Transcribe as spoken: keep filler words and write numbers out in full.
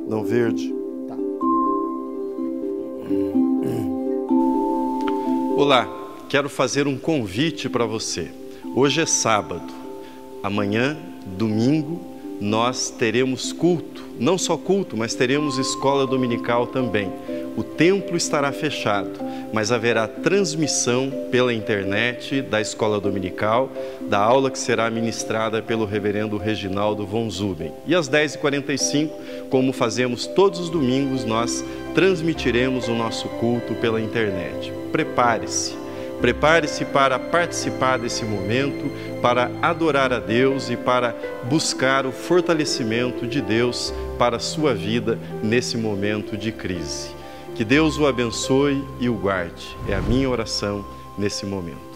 Não, verde. Tá. Olá, quero fazer um convite para você. Hoje é sábado. Amanhã, domingo, nós teremos culto. Não só culto, mas teremos escola dominical também. O templo estará fechado, mas haverá transmissão pela internet da escola dominical, da aula que será ministrada pelo reverendo Reginaldo von Zuben. E às dez e quarenta e cinco, como fazemos todos os domingos, nós transmitiremos o nosso culto pela internet. Prepare-se. Prepare-se para participar desse momento, para adorar a Deus e para buscar o fortalecimento de Deus para a sua vida nesse momento de crise. Que Deus o abençoe e o guarde. É a minha oração nesse momento.